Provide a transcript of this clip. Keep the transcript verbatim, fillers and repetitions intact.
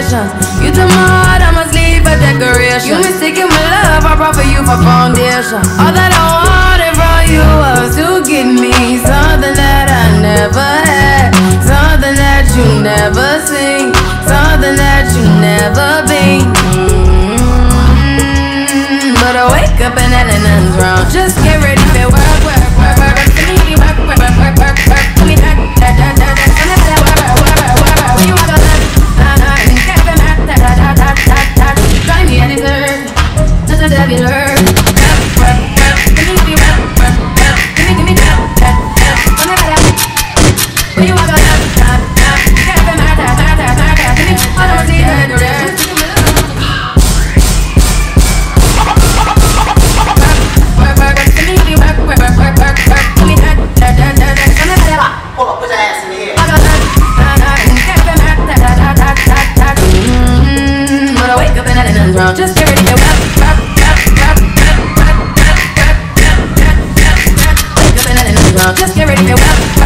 temptations. You took my heart, I must leave a decoration. You mistaken my love, I brought for you for foundation. All that I wanted from you was to give me something that I never had, something that you never seen, something that you never been. Mm-hmm. But I wake up and that nothing's wrong. Just get ready for work, work, work, work, work, work, work, work, work, work, work, work. When you walk just get ready to wake up and let it know. Just get ready to wake up.